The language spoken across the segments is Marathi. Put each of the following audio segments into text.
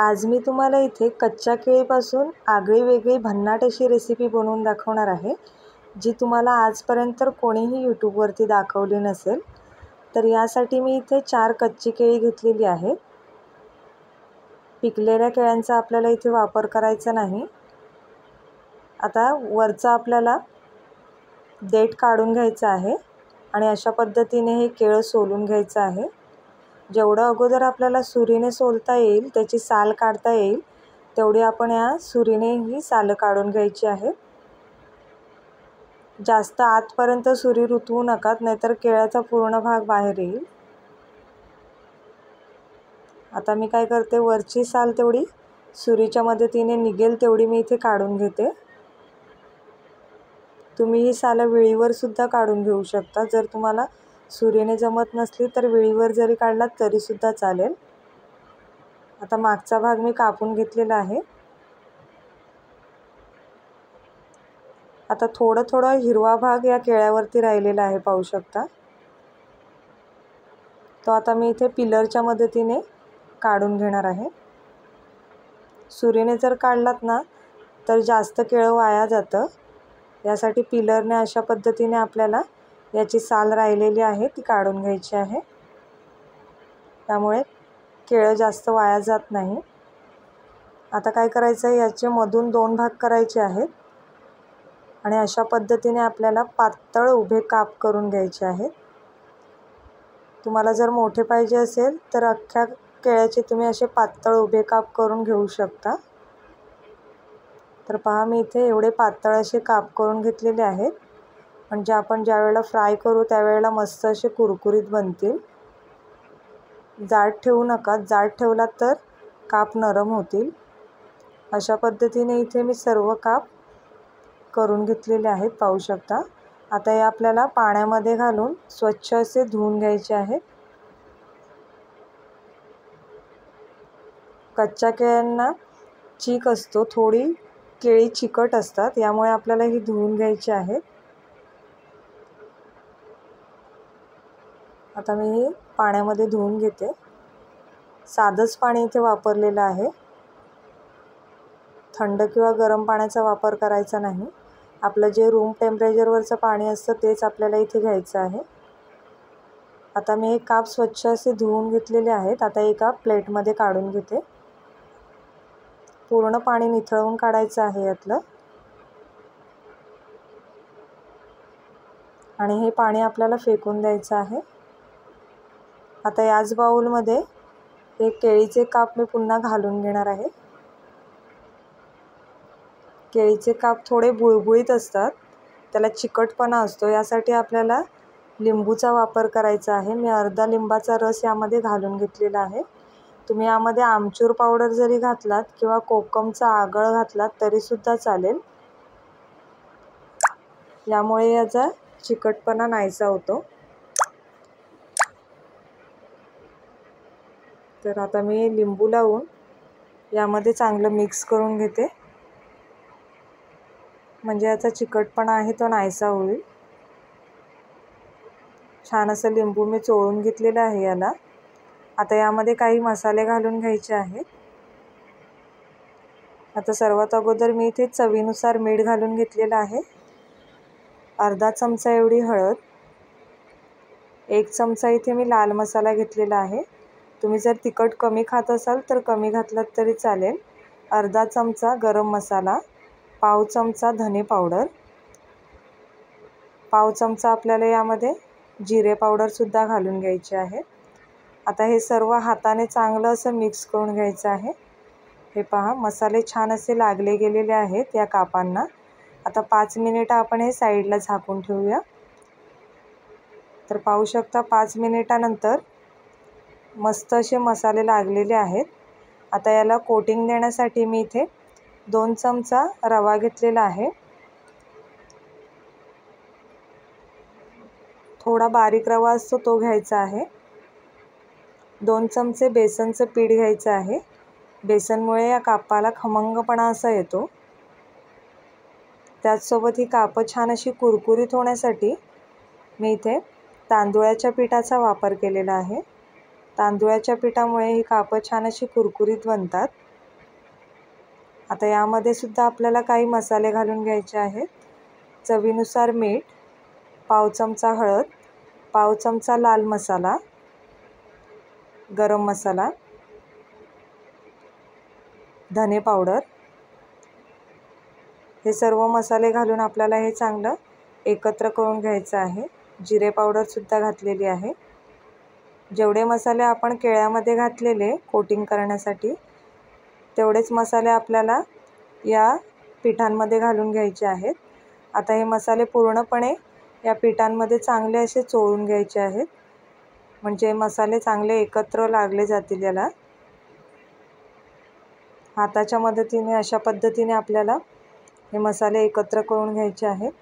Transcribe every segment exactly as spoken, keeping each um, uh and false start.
आज मी तुम्हाला इथे कच्च्या केळीपासून आगळीवेगळी भन्नाट अशी रेसिपी बनवून दाखवणार आहे, जी तुम्हाला आजपर्यंत तर कोणीही यूट्यूबवरती दाखवली नसेल. तर यासाठी मी इथे चार कच्ची केळी घेतलेली आहेत. पिकलेल्या केळ्यांचा आपल्याला इथे वापर करायचा नाही. आता वरचं आपल्याला देठ काढून घ्यायचं आहे आणि अशा पद्धतीने हे केळं सोलून घ्यायचं आहे. जेवढं अगोदर आपल्याला सुरीने सोलता येईल, त्याची साल काढता येईल, तेवढी आपण या सुरीने ही साल काढून घ्यायची आहे. जास्त आतपर्यंत सुरी रुतवू नका, नाहीतर केळ्याचा पूर्ण भाग बाहेर येईल. आता मी काय करते, वरची साल तेवढी सुरीच्या मदतीने निघेल तेवढी मी इथे काढून घेते. तुम्ही ही साल विळीवर सुद्धा काढून घेऊ शकता. जर तुम्हाला सुरीने जमत नसली तर विळीवर जरी काढलात तरी सुद्धा चालेल. आता मागचा भाग मी कापून घेतलेला आहे. आता थोडं थोडं हिरवा भाग या केळ्यावरती राहिलेला आहे, पाहू शकता. तो आता मी इथे पिलरच्या मदतीने काढून घेणार आहे. सुरीने जर काढलात ना तर जास्त केळं वाया जातं. यासाठी पिलरने अशा पद्धतीने आपल्याला याची साल राहिलेली आहे ती काढून घ्यायची आहे. त्यामुळे केळं जास्त वाया जात नाही. आता काय करायचं आहे, याचे मधून दोन भाग करायचे आहेत आणि अशा पद्धतीने आपल्याला पातळ उभे काप करून घ्यायचे आहेत. तुम्हाला जर मोठे पाहिजे असेल तर अख्ख्या केळ्याचे तुम्ही असे पातळ उभे काप करून घेऊ शकता. तर पहा, मी इथे एवढे पातळ असे काप करून घेतलेले आहेत, म्हणजे आपण ज्या वेळेला फ्राय करू त्यावेळेला मस्त असे कुरकुरीत बनतील. जाड ठेवू नका, जाड ठेवलात तर काप नरम होतील. अशा पद्धतीने इथे मी सर्व काप करून घेतलेले आहेत, पाहू शकता. आता हे आपल्याला पाण्यामध्ये घालून स्वच्छ असे धुवून घ्यायचे आहेत. कच्च्या केळ्यांना चीक असतो, थोडी केळी चिकट असतात, यामुळे आपल्याला ही धुवून घ्यायची आहेत. आता मी ही पाण्यामध्ये धुवून घेते. साधंच पाणी इथे वापरलेलं आहे, थंड किंवा गरम पाण्याचा वापर करायचा नाही. आपलं जे रूम टेम्परेचरवरचं पाणी असतं तेच आपल्याला इथे घ्यायचं आहे. आता मी हे काप स्वच्छ असे धुवून घेतलेले आहेत. आता एका प्लेटमध्ये काढून घेते. पूर्ण पाणी निथळवून काढायचं आहे यातलं, आणि हे पाणी आपल्याला फेकून द्यायचं आहे. आता याच बाउलमध्ये हे केळीचे काप मी पुन्हा घालून घेणार आहे. केळीचे काप थोडे बुळबुळीत असतात, त्याला चिकटपणा असतो. यासाठी आपल्याला लिंबूचा वापर करायचा आहे. मी अर्धा लिंबाचा रस यामध्ये घालून घेतलेला आहे. तुम्ही यामध्ये आमचूर पावडर जरी घातलात किंवा कोकमचा आगळ घातलात तरीसुद्धा चालेल. यामुळे याचा चिकटपणा नाहीसा होतो. तर आता मी लिंबू लावून यामध्ये चांगलं मिक्स करून घेते, म्हणजे याचा चिकटपणा आहे तो नाहीसा होईल. छान असं लिंबू मी चोळून घेतलेलं आहे याला. आता यामध्ये काही मसाले घालून घ्यायचे आहेत. आता सर्वात अगोदर मी इथे चवीनुसार मीठ घालून घेतलेलं आहे. अर्धा चमचा एवढी हळद, एक चमचा इथे मी लाल मसाला घेतलेला आहे. तुम्ही जर तिखट कमी खात असाल तर कमी घातलात तरी चालेल. अर्धा चमचा गरम मसाला, पाव चमचा धने पावडर, पाव चमचा आपल्याला यामध्ये जिरे पावडरसुद्धा घालून घ्यायचे आहे. आता हे सर्व हाताने चांगलं असं मिक्स करून घ्यायचं आहे. हे पहा, मसाले छान असे लागले गेलेले आहेत या कापांना. आता पाच मिनिटं आपण हे साईडला झाकून ठेवूया. तर पाहू शकता, पाच मिनिटानंतर मस्त असे मसाले लागलेले आहेत. आता याला कोटिंग देण्यासाठी मी इथे दोन चमचा रवा घेतलेला आहे. थोडा बारीक रवा असतो तो घ्यायचा आहे. दोन चमचे बेसनचं पीठ घ्यायचं आहे. बेसनमुळे या कापाला खमंगपणा असा येतो. त्याचसोबत ही कापं छान अशी कुरकुरीत होण्यासाठी मी इथे तांदूळाच्या पिठाचा वापर केलेला आहे. तांदूळाच्या पिठामुळे ही कापं छान अशी कुरकुरीत बनतात. आता यामध्ये सुद्धा आपल्याला काही मसाले घालून घ्यायचे आहेत. चवीनुसार मीठ, पाव चमचा हळद, पाव चमचा लाल मसाला, गरम मसाला, धने पावडर, हे सर्व मसाले घालून आपल्याला हे चांगलं एकत्र करून घ्यायचं आहे. जिरे पावडर सुद्धा घातलेली आहे. जेवढे मसाले आपण केळ्यामध्ये घातलेले कोटिंग करण्यासाठी तेवढेच मसाले आपल्याला या पिठांमध्ये घालून घ्यायचे आहेत. आता हे मसाले पूर्णपणे या पिठांमध्ये चांगले असे चोळून घ्यायचे आहेत, म्हणजे मसाले चांगले एकत्र लागले जातील. याला हाताच्या मदतीने अशा पद्धतीने आपल्याला हे मसाले एकत्र करून घ्यायचे आहेत.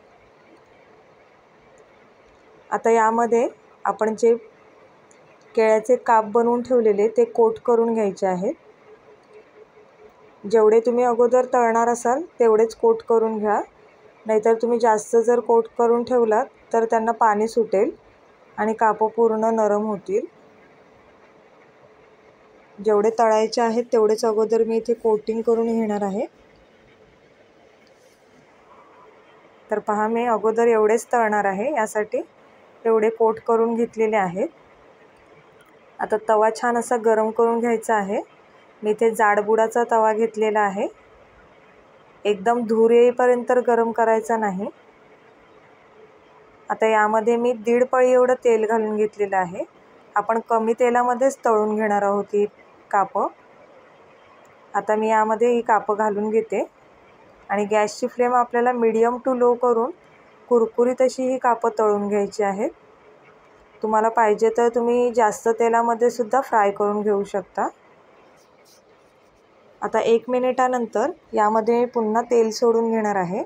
आता यामध्ये आपण जे केळ्याचे काप बनवून ठेवलेले ते कोट करून घ्यायचे आहेत. जेवढे तुम्ही अगोदर तळणार असाल तेवढेच कोट करून घ्या, नाहीतर तुम्ही जास्त जर कोट करून ठेवलात तर त्यांना पाणी सुटेल आणि काप पूर्ण नरम होतील. जेवढे तळायचे आहेत तेवढेच अगोदर मी इथे कोटिंग करून घेणार आहे. तर पहा, मी अगोदर एवढेच तळणार आहे, यासाठी एवढे कोट करून घेतलेले आहेत. आता तवा छान असा गरम करून घ्यायचा आहे. मी इथे जाडबुडाचा तवा घेतलेला आहे. एकदम धूर येईपर्यंत गरम करायचा नाही. आता यामध्ये मी दीड पळी एवढं तेल घालून घेतलेलं आहे. आपण कमी तेलामध्येच तळून घेणार आहोत ही कापं. आता मी यामध्ये ही कापं घालून घेते आणि गॅसची फ्लेम आपल्याला मीडियम टू लो करून कुरकुरीत अशी ही कापं तळून घ्यायची आहेत. तुम्हाला पाहिजे तर तुम्ही जास्त तेलामध्ये सुद्धा फ्राय करून घेऊ शकता. आता एक मिनिटानंतर यामध्ये पुन्हा तेल सोडून घेणार आहे.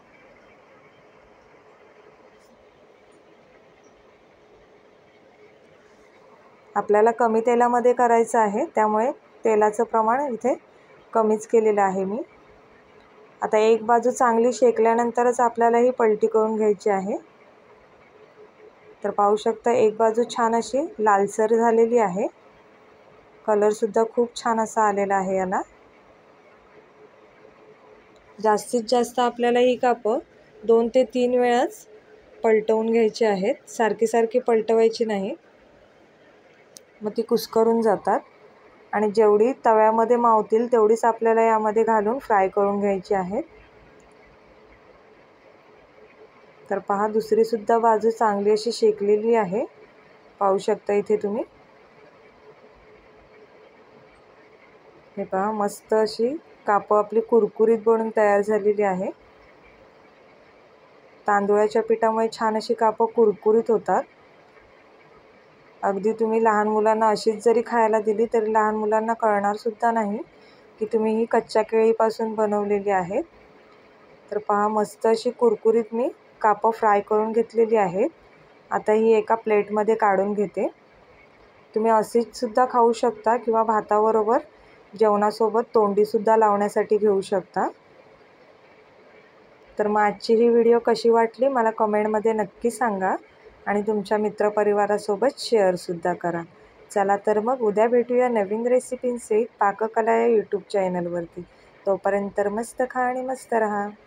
आपल्याला कमी तेलामध्ये करायचं आहे, त्यामुळे तेलाचं प्रमाण इथे कमीच केलेलं आहे मी. आता एक बाजू चांगली शेकल्यानंतरच आपल्याला ही पलटी करून घ्यायची आहे. तर पाहू शकता, एक बाजू छान अशी लालसर झालेली आहे. कलरसुद्धा खूप छान असा आलेला आहे याला. जास्तीत जास्त आपल्याला ही कापं दोन ते तीन वेळाच पलटवून घ्यायची आहेत. सारखी सारखी पलटवायची नाही, मग ती कुस्करून जातात. आणि जेवढी तव्यामध्ये मावतील तेवढीच आपल्याला यामध्ये घालून फ्राय करून घ्यायची आहेत. तर पहा, दुसरीसुद्धा बाजू चांगली अशी शेकलेली आहे. पाहू शकता इथे तुम्ही. हे पहा, मस्त अशी कापं आपली कुरकुरीत बनून तयार झालेली आहे. तांदूळाच्या पिठामुळे छान अशी कापं कुरकुरीत होतात. अगदी तुम्ही लहान मुलांना अशीच जरी खायला दिली तरी लहान मुलांना कळणार सुद्धा नाही की तुम्ही ही कच्च्या केळीपासून बनवलेली आहेत. तर पहा, मस्त अशी कुरकुरीत मी कापं फ्राय करून घेतलेली आहेत. आता ही एका प्लेटमध्ये काढून घेते. तुम्ही अशीच सुद्धा खाऊ शकता किंवा भाताबरोबर जेवणासोबत तोंडीसुद्धा लावण्यासाठी घेऊ शकता. तर मग आजची ही व्हिडिओ कशी वाटली मला कमेंटमध्ये नक्की सांगा आणि तुमच्या मित्रपरिवारासोबत शेअरसुद्धा करा. चला तर मग उद्या भेटूया नवीन रेसिपींसहित पाककला या यूट्यूब चॅनलवरती. तोपर्यंत मस्त खा आणि मस्त रहा.